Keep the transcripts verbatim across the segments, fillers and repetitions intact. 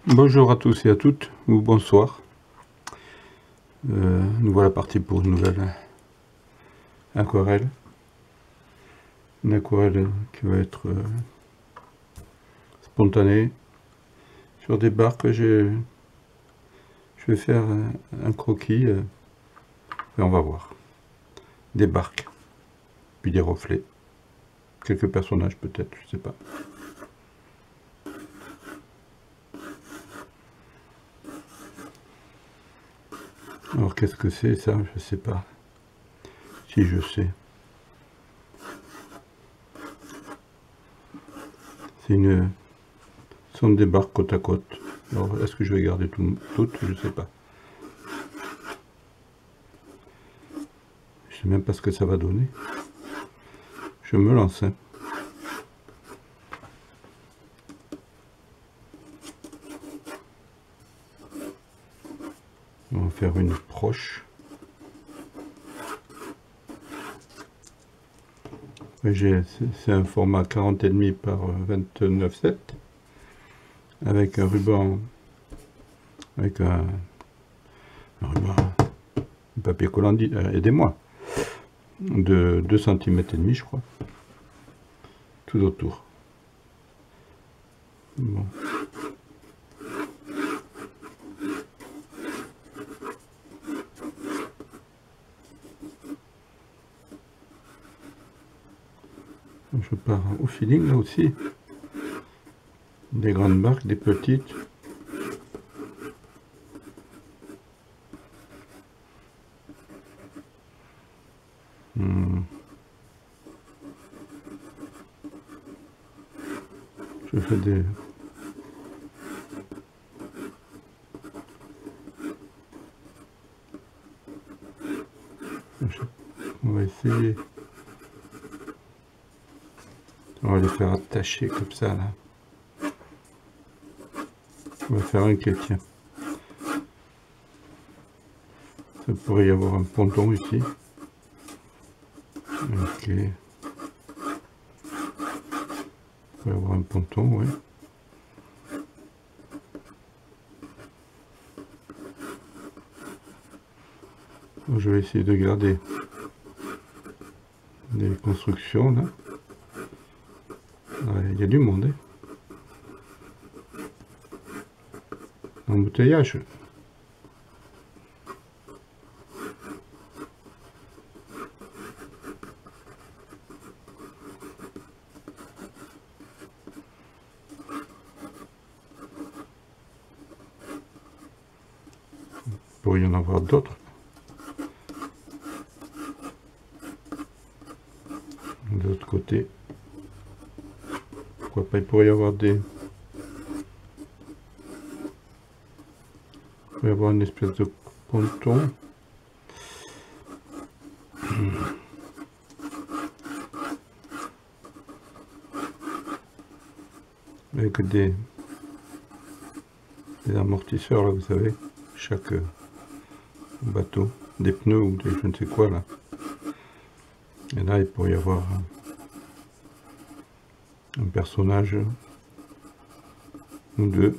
Bonjour à tous et à toutes, ou bonsoir. Euh, nous voilà partis pour une nouvelle aquarelle. Une aquarelle qui va être euh, spontanée. Sur des barques, je, je vais faire un, un croquis. Euh, et on va voir. Des barques, puis des reflets. Quelques personnages peut-être, je sais pas. Alors qu'est-ce que c'est ça? Je sais pas. Si je sais. C'est une... Ce sont des barques côte à côte. Alors est-ce que je vais garder tout, toutes? Je sais pas. Je sais même pas ce que ça va donner. Je me lance. Hein. On va faire une proche. C'est un format quarante et demi par vingt-neuf sept avec un ruban, avec un, un ruban, un papier collant, euh, aidez-moi, de deux centimètres et demi je crois, tout autour. Bon. Je pars au feeling là aussi. Des grandes barques, des petites. Hmm. Je fais des... On va essayer. On va les faire attacher comme ça là. On va faire un qui tient. Ça pourrait y avoir un ponton ici. Ok. Il pourrait y avoir un ponton, oui. Je vais essayer de garder des constructions là. Il y a du monde. Hein. Embouteillage. Il pourrait y en avoir d'autres. De l'autre côté. Pourquoi pas, il pourrait y avoir des... Il pourrait y avoir une espèce de ponton. Avec des, des amortisseurs là, vous savez, chaque bateau, des pneus ou des je ne sais quoi là. Et là, il pourrait y avoir un personnage ou deux.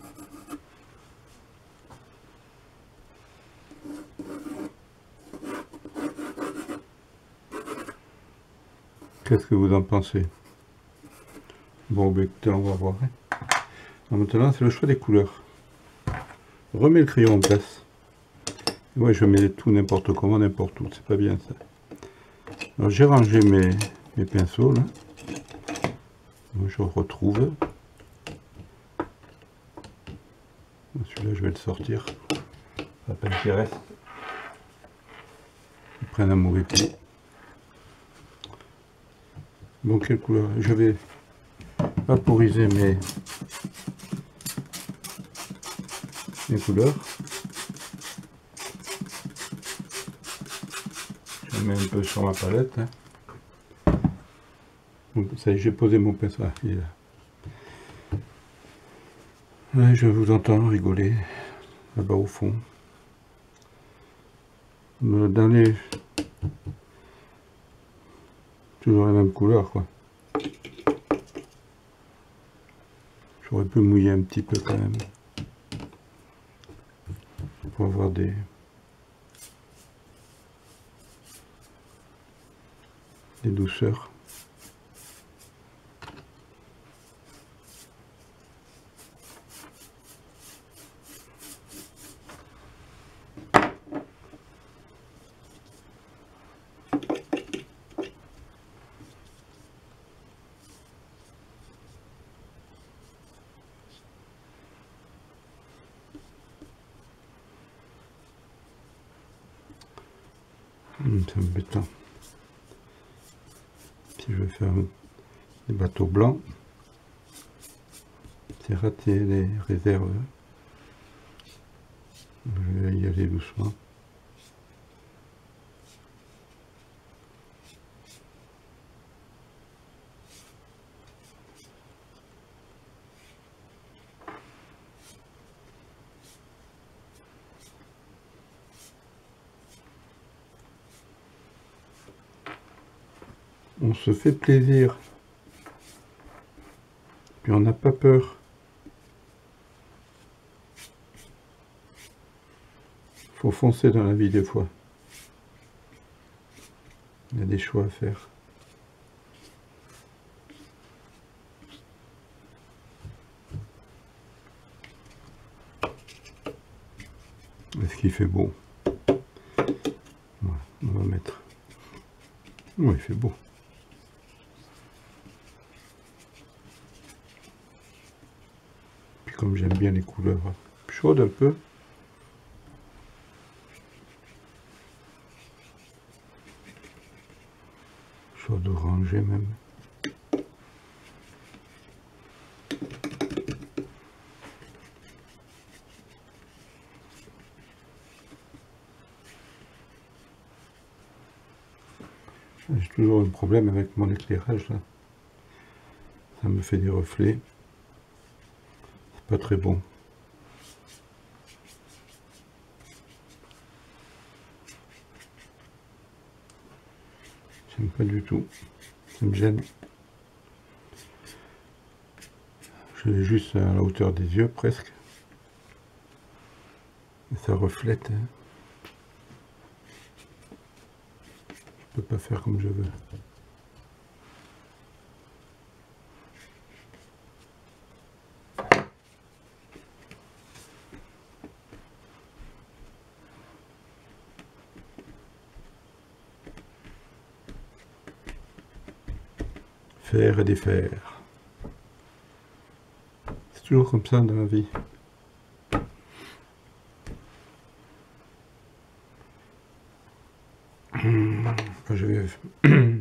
Qu'est-ce que vous en pensez? Bon, ben, écoutez, on va voir. Hein. Alors maintenant, c'est le choix des couleurs. Remets le crayon en place. Ouais, je mets tout n'importe comment, n'importe où. C'est pas bien ça. Alors, j'ai rangé mes, mes pinceaux là. Donc, je retrouve. Celui-là, je vais le sortir. À peine qu'il reste. Ils prennent un mauvais pli. Bon, quelle couleur? Je vais vaporiser mes, mes couleurs. Je mets un peu sur ma palette. Hein. Donc, ça y est, j'ai posé mon pinceau. Ah, il est là. Ouais, je vous entends rigoler là-bas au fond. Dans les... Toujours la même couleur, quoi. J'aurais pu mouiller un petit peu quand même. avoir des des douceurs. Hum, c'est embêtant. Si je veux faire des bateaux blancs, c'est raté les réserves. Je vais y aller doucement. On se fait plaisir, puis on n'a pas peur. Faut foncer dans la vie des fois. Il y a des choix à faire. Est-ce qu'il fait beau? Voilà, on va mettre. Oui, il fait beau. Puis comme j'aime bien les couleurs chaudes un peu. Chaude orangée même. J'ai toujours un problème avec mon éclairage là. Ça me fait des reflets. C'est pas très bon. J'aime pas du tout. Ça me gêne. Je l'ai juste à la hauteur des yeux presque. Et ça reflète. Hein. Je peux pas faire comme je veux. Faire et défaire. C'est toujours comme ça dans la vie. Je vais, je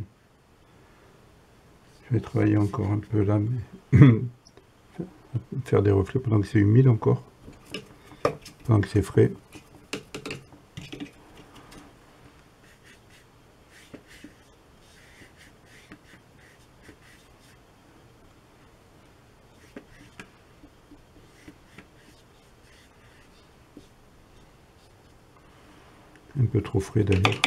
vais travailler encore un peu là, mais faire des reflets pendant que c'est humide encore, pendant que c'est frais. Un peu trop frais d'ailleurs.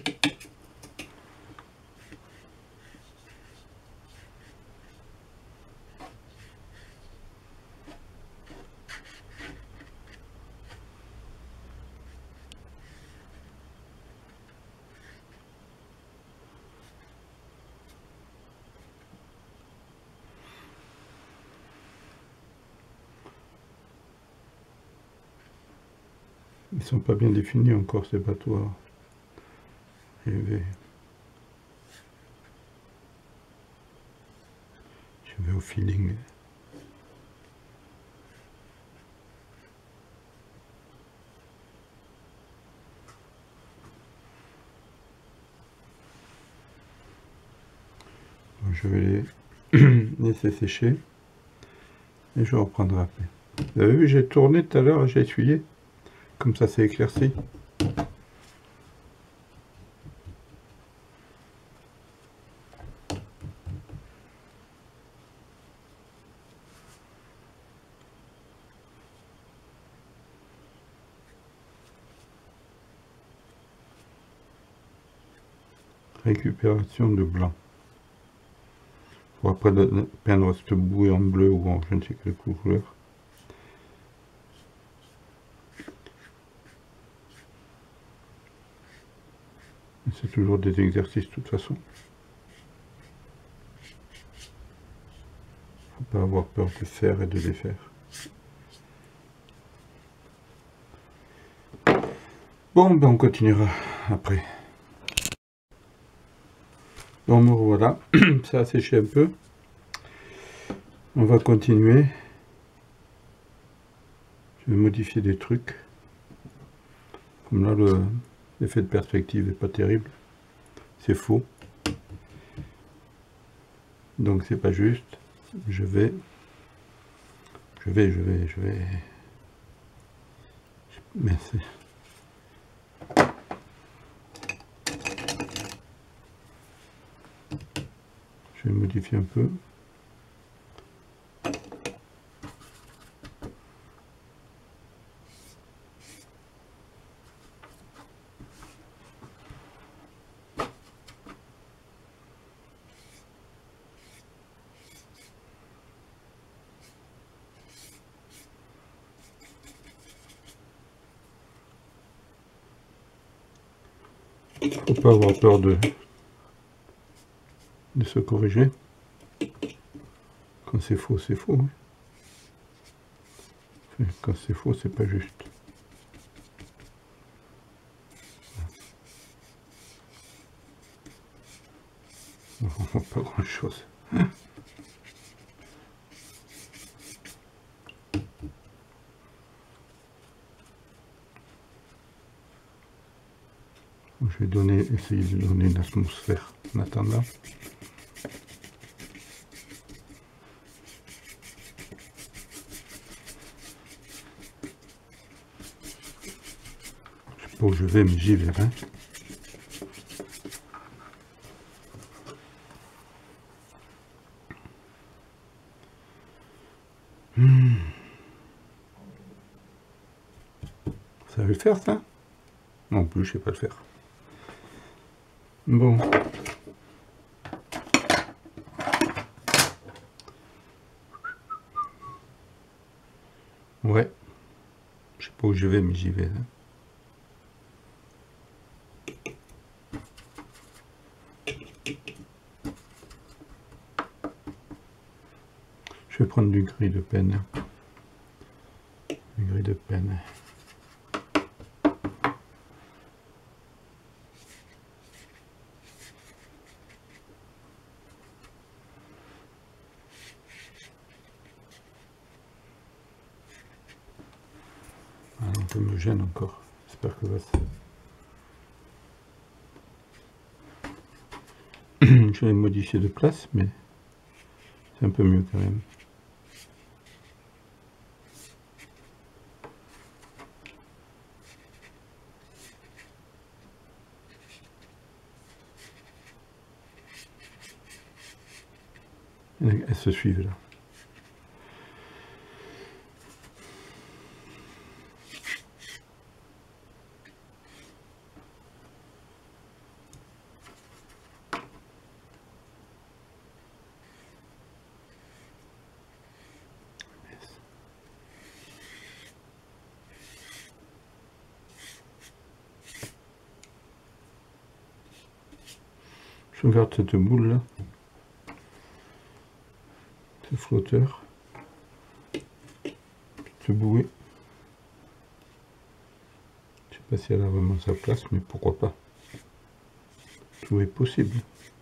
Ils sont pas bien définis encore ces bateaux. Je vais, je vais au feeling. Je vais les laisser sécher et je reprendrai après. Vous avez vu, j'ai tourné tout à l'heure et j'ai essuyé. Comme ça, c'est éclairci. Récupération de blanc. Pour après de peindre cette bouée en bleu ou en je ne sais quelle couleur. C'est toujours des exercices de toute façon. Faut pas avoir peur de faire et de les faire. Bon, ben on continuera après. Bon, me voilà, ça a séché un peu. On va continuer. Je vais modifier des trucs. Comme là, l'effet de perspective n'est pas terrible. C'est faux. Donc c'est pas juste. Je vais... Je vais, je vais, je vais... Merci. Je vais modifier un peu. Faut pas avoir peur de, de se corriger. Quand c'est faux, c'est faux. Quand c'est faux, c'est pas juste. Pas grand chose. Je vais donner, essayer de donner une atmosphère en attendant. Je sais pas où je vais, mais j'y vais. Hein. Hmm. Ça va le faire, ça? Non plus, je sais pas le faire. Bon. Ouais. Je sais pas où je vais, mais j'y vais. Hein. Je vais prendre du gris de peine. Du gris de peine. Un peu me gêne encore. J'espère que va se... Je vais modifier de place, mais c'est un peu mieux quand même. Elles se suivent là. Je regarde cette boule là, ce flotteur, ce bouée. Je sais pas si elle a vraiment sa place, mais pourquoi pas. Tout est possible.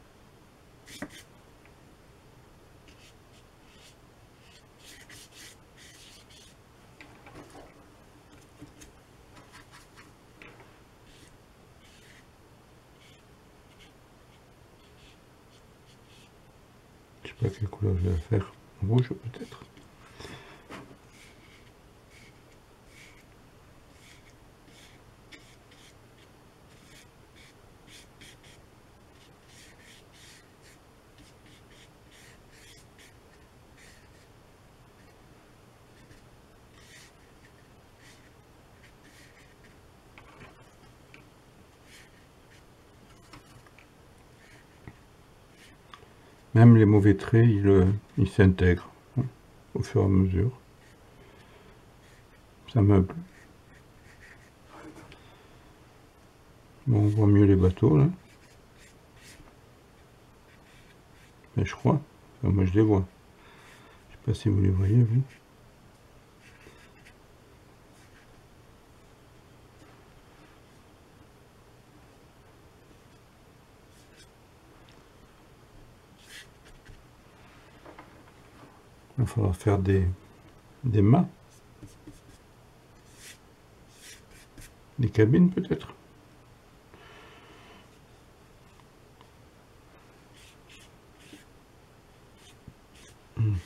Je sais pas quelle couleur je vais faire. Rouge peut-être. Même les mauvais traits, ils, ils s'intègrent hein, au fur et à mesure. Ça meuble. Bon, on voit mieux les bateaux là. Mais je crois. Enfin, moi je les vois. Je sais pas si vous les voyez, vous. Il faudra faire des, des mâts. Des cabines peut-être. Hmm.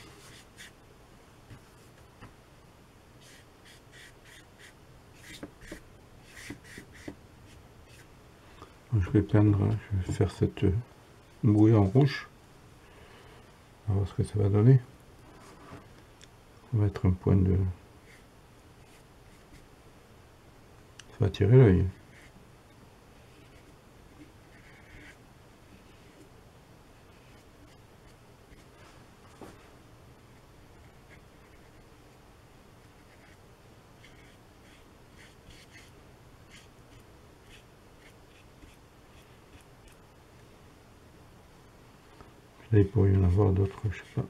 Je vais peindre, je vais faire cette bouée en rouge. On va voir ce que ça va donner. Ça va être un point de... Ça va attirer l'œil. Là, il pourrait y en avoir d'autres, je sais pas.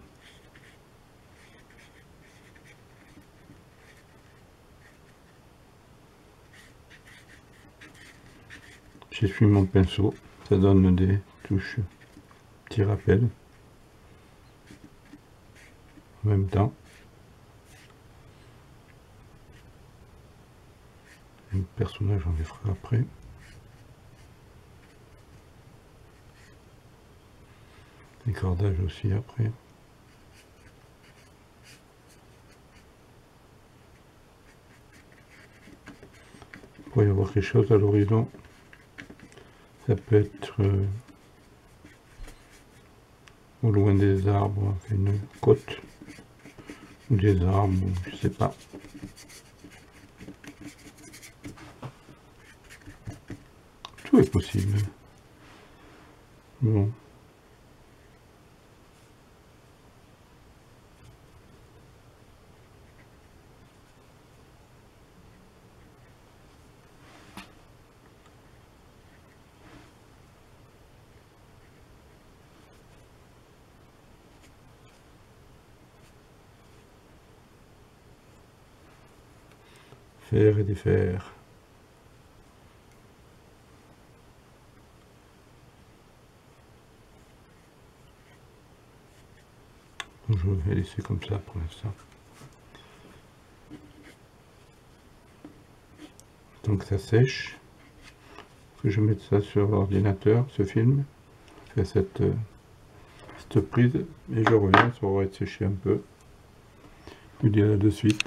J'essuie mon pinceau, ça donne des touches, petits rappels. En même temps. Le personnage, on les fera après. Les cordages aussi après. Il pourrait y avoir quelque chose à l'horizon. Ça peut être euh, au loin des arbres, une côte, ou des arbres, ou je sais pas. Tout est possible. Bon. Faire et défaire. Je vais laisser comme ça pour l'instant. Donc ça sèche. Que je mette ça sur l'ordinateur, ce film. Je fais cette, euh, cette prise et je reviens, ça va être séché un peu. Je vous dirai de suite.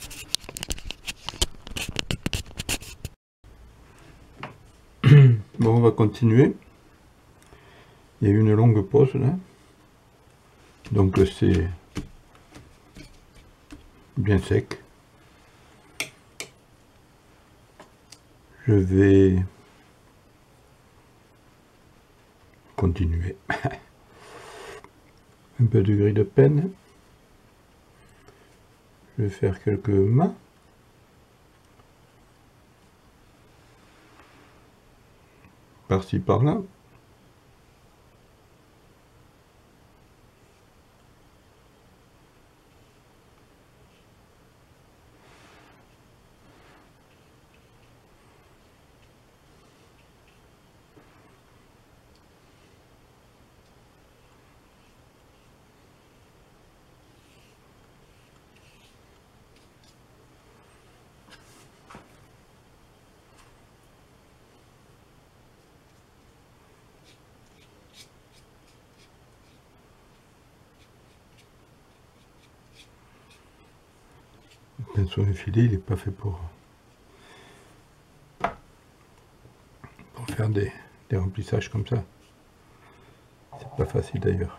Bon, on va continuer. Il y a eu une longue pause là. Donc c'est bien sec. Je vais continuer. Un peu de gris de peine. Je vais faire quelques mâts. Par-ci par-là. Le pinceau effilé, il n'est pas fait pour, pour faire des, des remplissages comme ça. C'est pas facile d'ailleurs.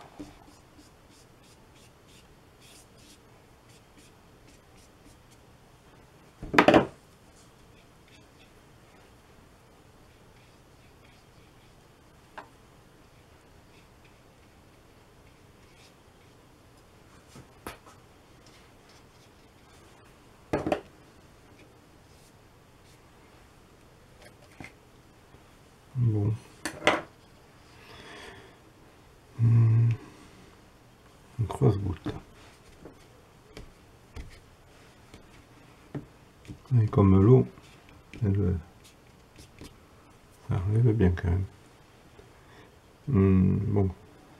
Une grosse goutte. Et comme l'eau, elle, ça enlève bien quand même. Hum, bon.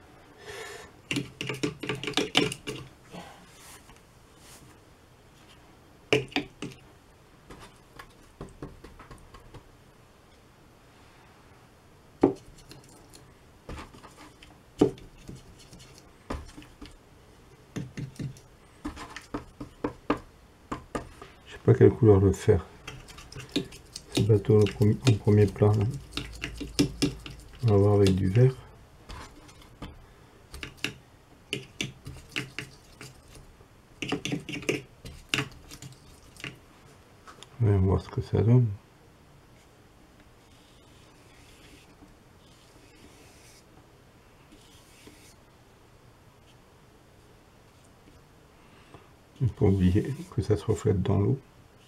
Je sais pas quelle couleur le faire. Ce bateau en premier plan, là. On va voir avec du vert. On va voir ce que ça donne. Il faut pas oublier que ça se reflète dans l'eau.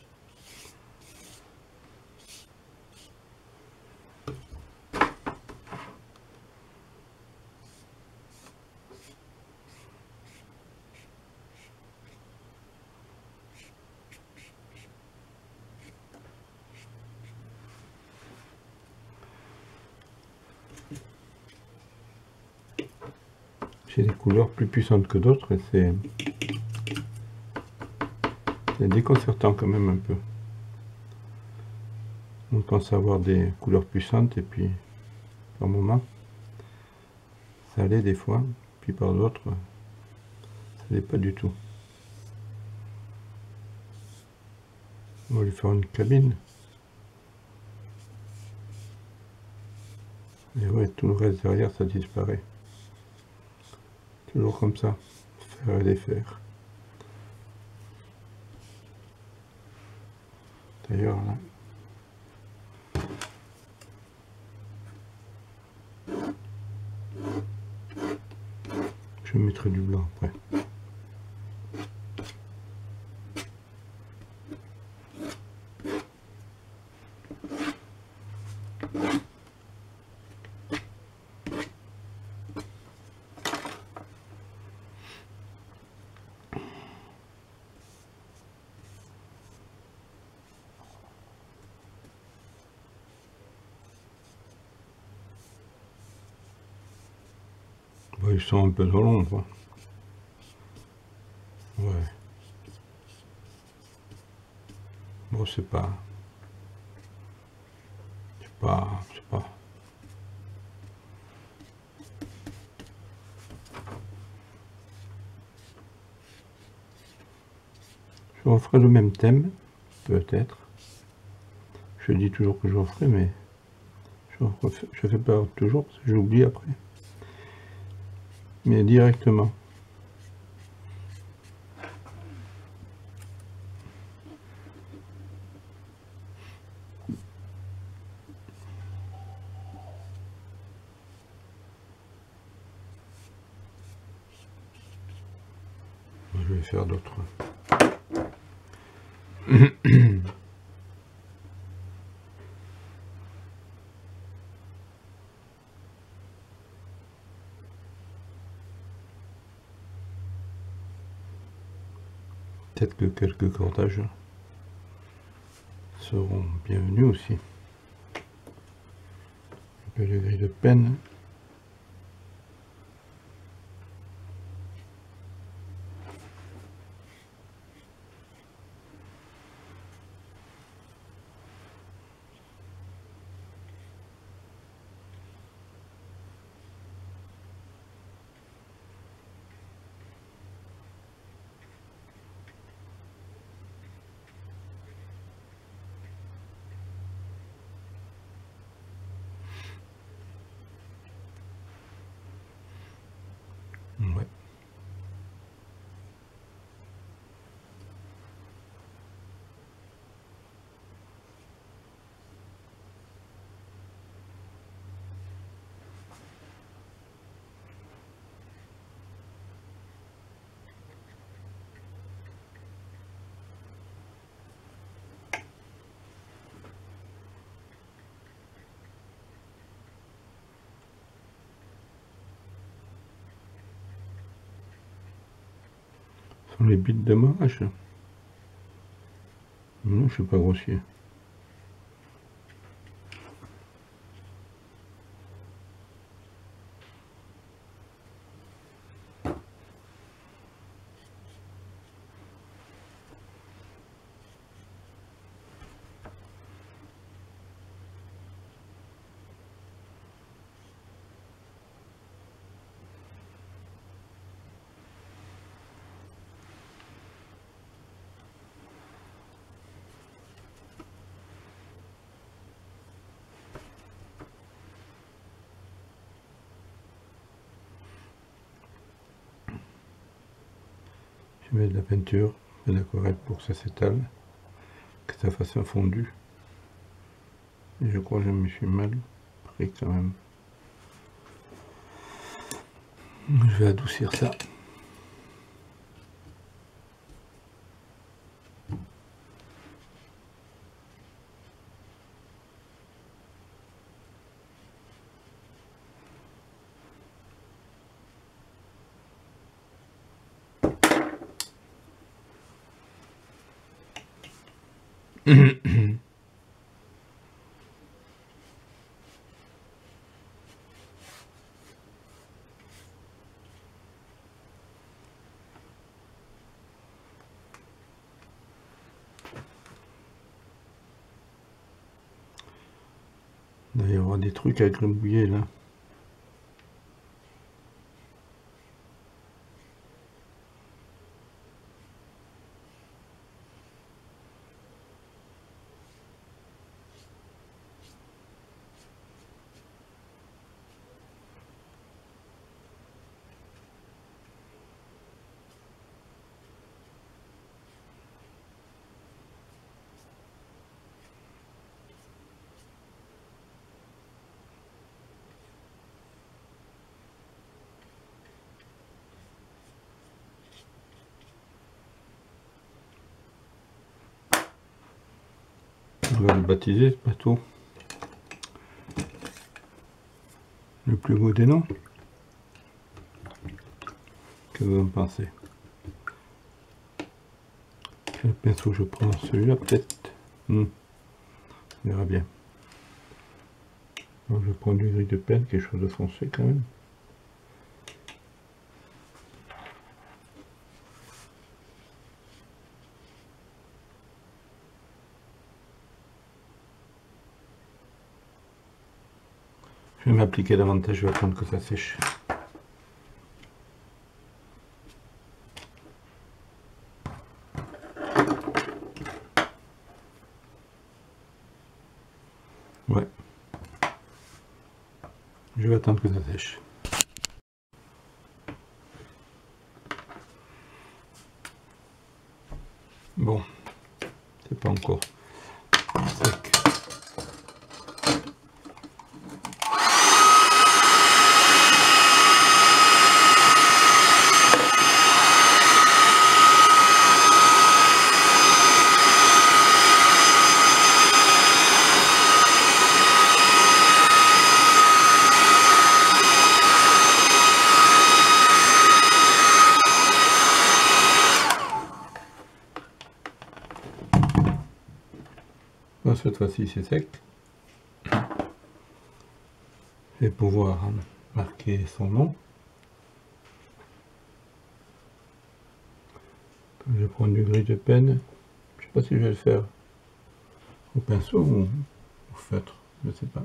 J'ai des couleurs plus puissantes que d'autres et c'est c'est déconcertant quand même un peu. On pense avoir des couleurs puissantes et puis par moment ça l'est des fois, puis par d'autres ça l'est pas du tout. On va lui faire une cabine. Et ouais, tout le reste derrière ça disparaît. Toujours comme ça, faire et défaire. D'ailleurs là, je mettrai du blanc après. Bon, ils sont un peu dans l'ombre. Ouais. Bon, c'est pas... C'est pas... C'est pas... Je referai le même thème, peut-être. Je dis toujours que je referai, mais je ne fais pas toujours parce que j'oublie après. Mais directement. Je vais faire d'autres. Peut-être que quelques cordages seront bienvenus aussi. Un peu de gris de peine. Ce sont les bits de ma hache. Non, je suis pas grossier. Je mets de la peinture, de l'aquarelle pour que ça s'étale, que ça fasse un fondu. Et je crois que je me suis mal pris quand même. Je vais adoucir ça. Il va y avoir des trucs à gribouiller là. On va le baptiser ce bateau. Le plus beau des noms. Que vous en pensez? Quel pinceau je prends? Celui-là peut-être. hmm. On verra bien. Donc, je vais prendre du gris de peine, quelque chose de foncé quand même. Je vais m'appliquer davantage, je vais attendre que ça sèche. Ouais. Je vais attendre que ça sèche. Bon, c'est pas encore sec. Bon, cette fois-ci c'est sec. Je vais pouvoir marquer son nom. Je vais prendre du gris de peine. Je sais pas si je vais le faire au pinceau ou au feutre, je sais pas.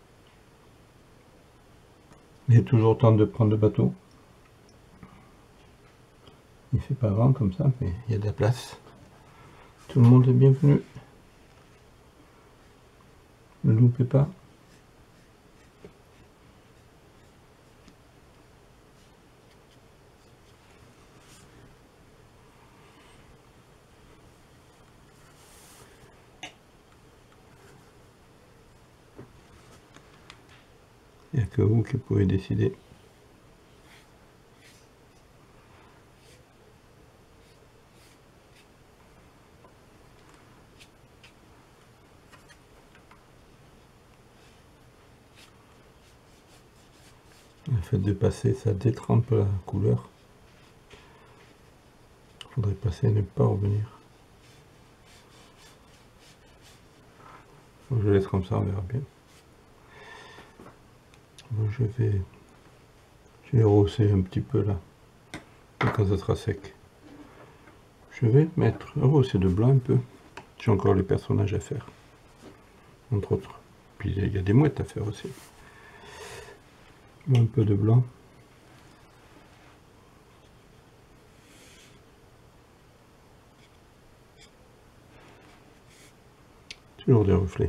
Il est toujours temps de prendre le bateau. Il fait pas grand comme ça, mais il y a de la place. Tout le monde est bienvenu. Ne loupez pas. Il n'y a que vous qui pouvez décider. Le fait de passer, ça détrempe la couleur. Il faudrait passer et ne pas revenir. Donc je laisse comme ça, on verra bien. Donc je vais, je vais rehausser un petit peu là. Et quand ça sera sec, je vais mettre rehausser de blanc un peu. J'ai encore les personnages à faire, entre autres. Puis il y a des mouettes à faire aussi. Un peu de blanc. Toujours des reflets.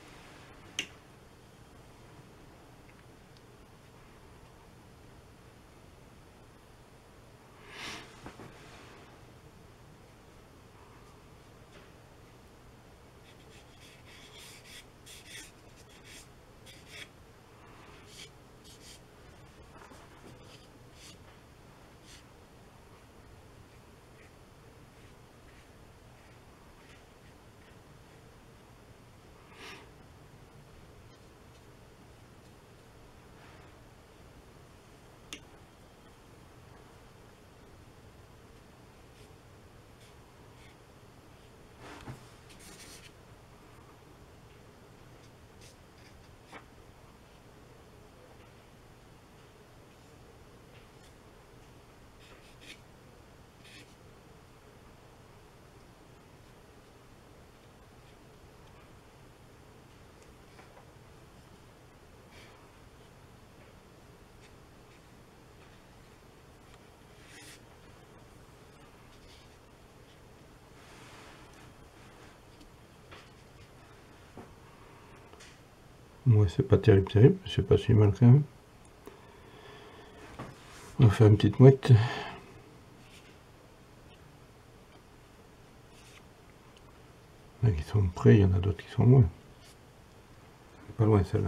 Moi, c'est pas terrible, terrible, c'est pas si mal quand même. On va faire une petite mouette. Il y en a qui sont près, il y en a d'autres qui sont loin. Pas loin celle-là.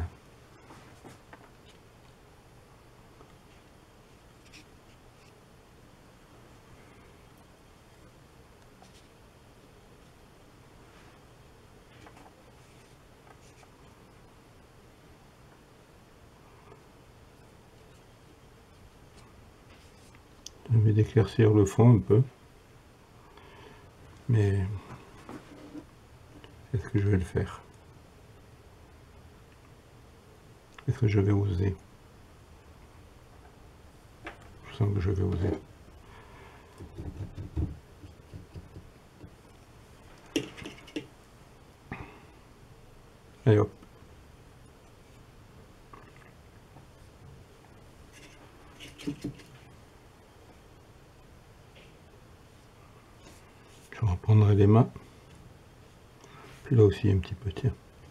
Je vais d'éclaircir le fond un peu. Mais est-ce que je vais le faire? Est-ce que je vais oser? Je sens que je vais oser. Allez hop. Je reprendrai les mains. Puis là aussi un petit peu, tiens.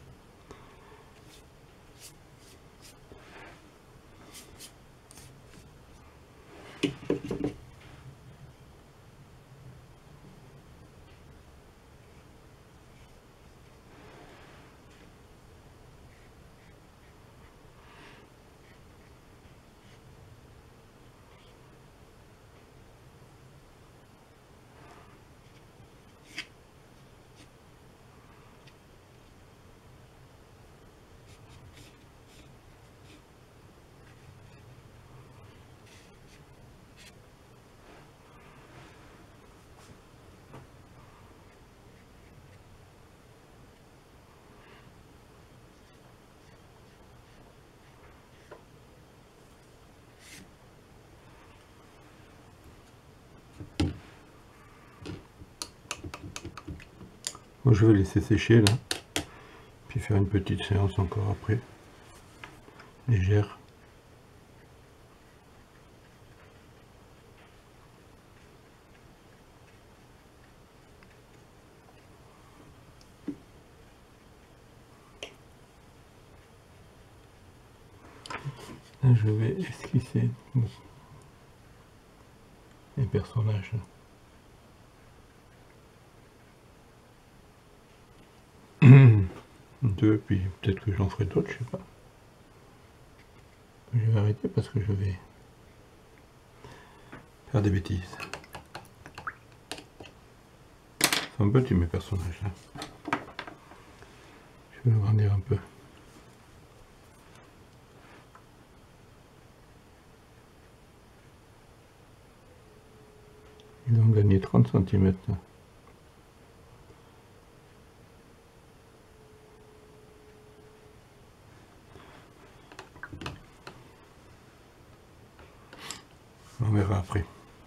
Moi, je vais laisser sécher là, puis faire une petite séance encore après, légère. Là, je vais esquisser les personnages. Deux, puis peut-être que j'en ferai d'autres, je sais pas. Je vais arrêter parce que je vais faire des bêtises. C'est un petit mes personnages là. Je vais agrandir un peu. Ils ont gagné trente centimètres. On verra après.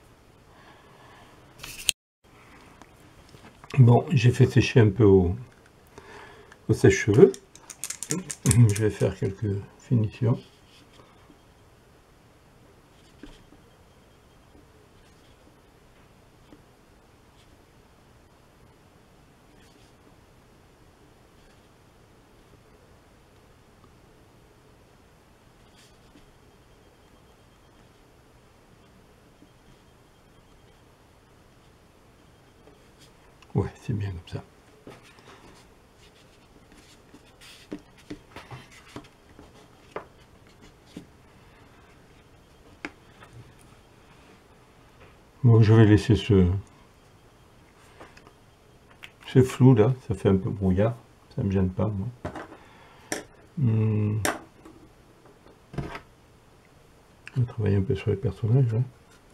Bon, j'ai fait sécher un peu au, au sèche-cheveux. Je vais faire quelques finitions. Ouais, c'est bien comme ça. Bon, je vais laisser ce, ce flou là, ça fait un peu brouillard, ça me gêne pas moi. Hmm. Je vais travailler un peu sur les personnages là.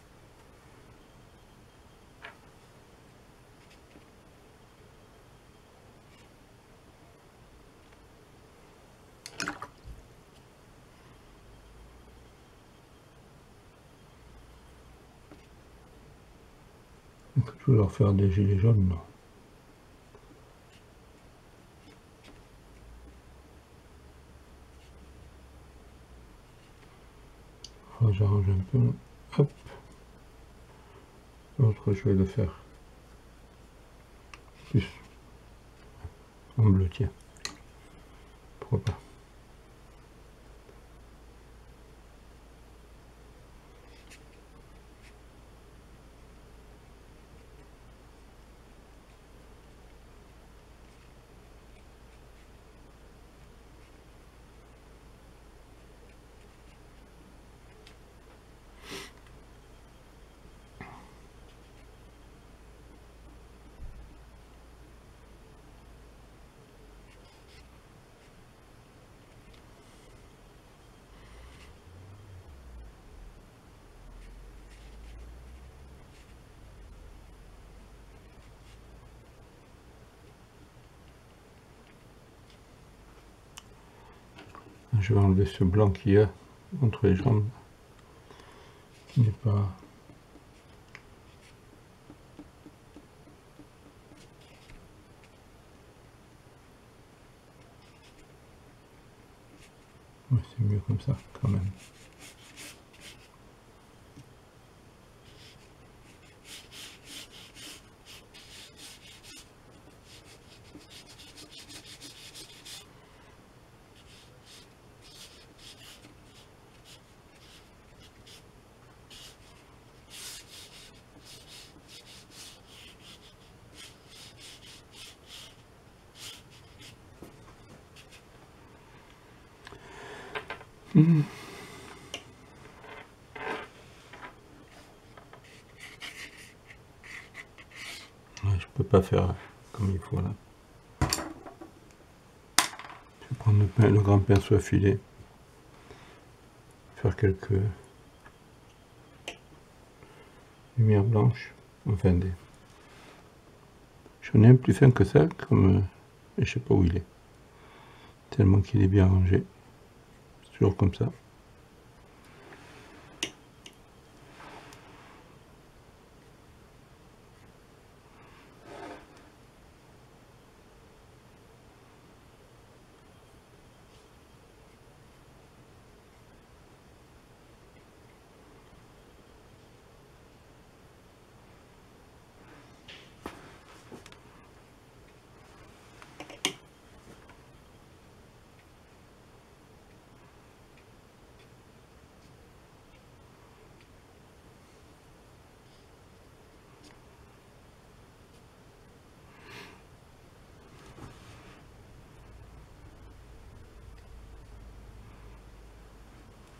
Je vais leur faire des gilets jaunes, non. Enfin, j'arrange un peu. Hop. L'autre, je vais le faire plus en bleu, tiens. Pourquoi pas. Je vais enlever ce blanc qu'il y a entre les jambes, qui n'est pas... Ouais, c'est mieux comme ça, quand même. Mmh. Ouais, je peux pas faire comme il faut là. Je vais prendre le, pain, le grand pinceau affilé, faire quelques lumières blanches, enfin des... J'en ai un plus fin que ça, comme... Et je sais pas où il est. Tellement qu'il est bien rangé. C'est toujours comme ça.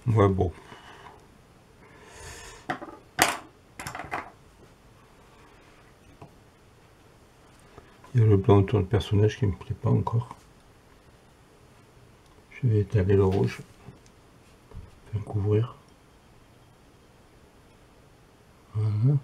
Ouais, bon. Il y a le blanc autour du personnage qui me plaît pas encore. Je vais étaler le rouge. Faire couvrir. Voilà.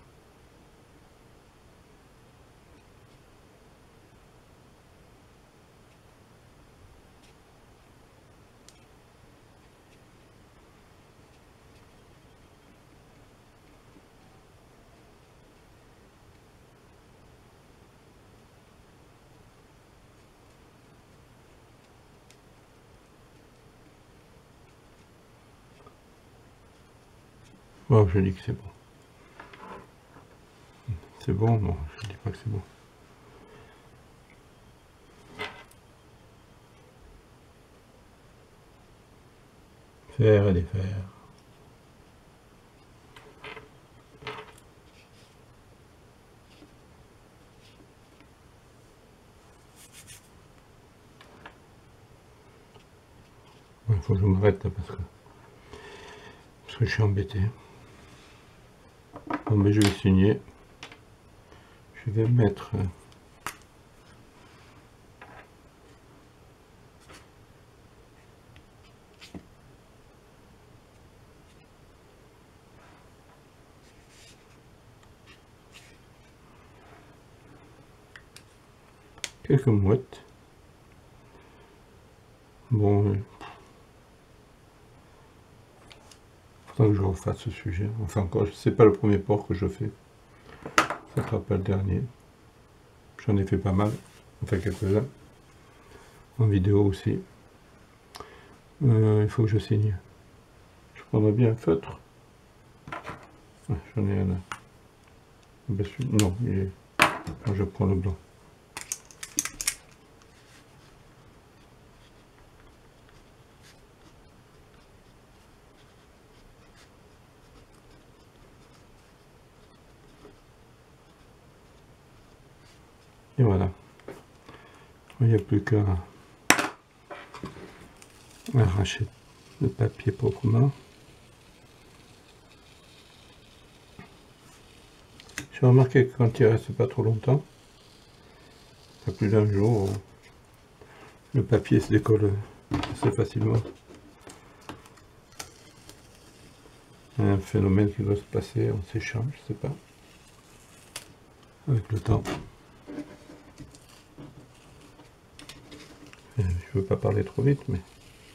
Oh, je dis que c'est bon. C'est bon? Non, je dis pas que c'est bon. Faire et défaire. Il faut que je m'arrête là parce que, parce que je suis embêté. Bon, mais je vais signer. Je vais mettre quelques mouettes. Bon, faudra que je refasse ce sujet. Enfin, encore, c'est pas le premier port que je fais. Ça sera pas le dernier. J'en ai fait pas mal, enfin quelques-uns. En vidéo aussi. Euh, il faut que je signe. Je prendrai bien un feutre. Ah, j'en ai un là. Ben, non, il est... Moi, je prends le blanc. Et voilà. Il n'y a plus qu'à arracher le papier proprement. J'ai remarqué que quand il reste pas trop longtemps, pas plus d'un jour, le papier se décolle assez facilement. Il y a un phénomène qui doit se passer en séchant, je sais pas, avec le temps. Je veux pas parler trop vite, mais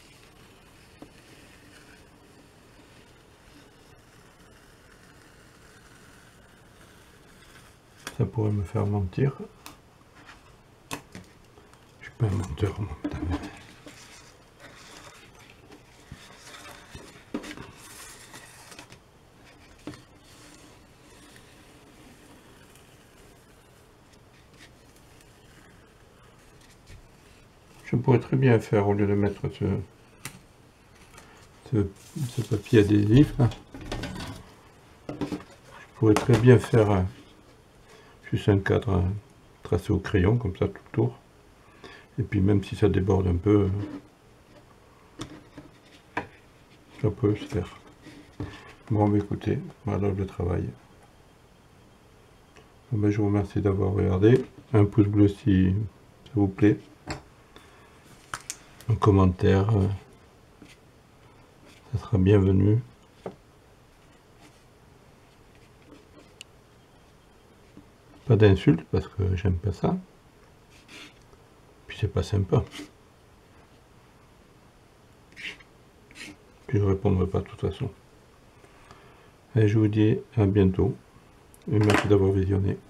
ça pourrait me faire mentir. Je suis pas un menteur, moi, putain. Je pourrais très bien faire, au lieu de mettre ce, ce, ce papier adhésif, là, je pourrais très bien faire euh, juste un cadre euh, tracé au crayon, comme ça, tout autour. Et puis même si ça déborde un peu, ça peut se faire. Bon, bah, écoutez, voilà le travail. Bon, bah, je vous remercie d'avoir regardé. Un pouce bleu si ça vous plaît. Un commentaire, euh, ça sera bienvenu. Pas d'insultes parce que j'aime pas ça. Puis c'est pas sympa. Puis je répondrai pas de toute façon. Et je vous dis à bientôt. Et merci d'avoir visionné.